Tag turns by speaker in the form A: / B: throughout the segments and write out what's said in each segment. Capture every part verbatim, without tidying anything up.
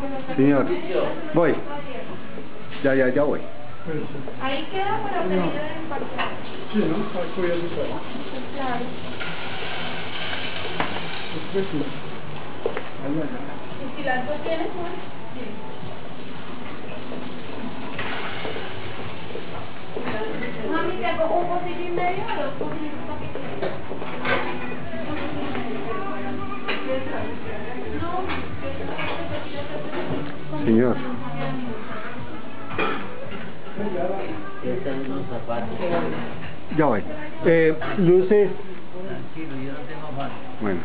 A: Señor, voy. Ya, ya, ya voy.
B: Ahí queda para salir del parque.
C: Sí, ¿no? Para cuidar de todo.
B: Claro.
C: Después sí. Allá, allá.
B: Y si las dos tienes, pues, sí. Mami, te hago un pocillo y medio o dos pocillos pequeños.
A: Señor. Ya voy. Eh, luces.
D: Tranquilo, yo no tengo más.
A: Bueno.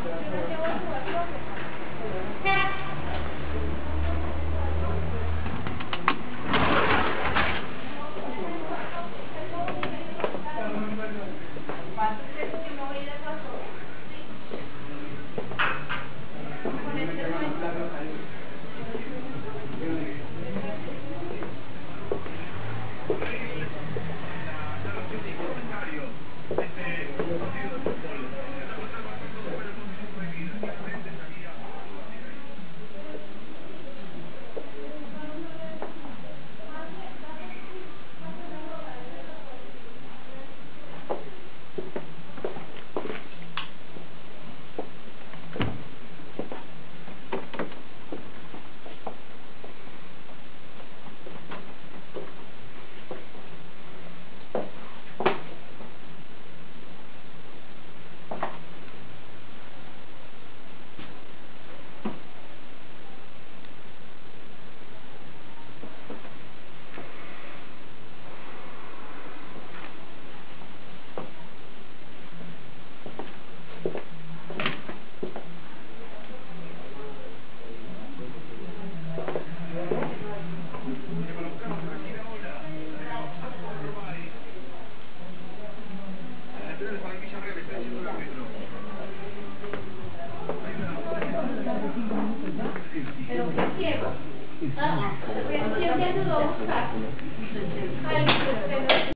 B: Pero qué ciego. Ah, pero si es que ayudó a buscar. Ay,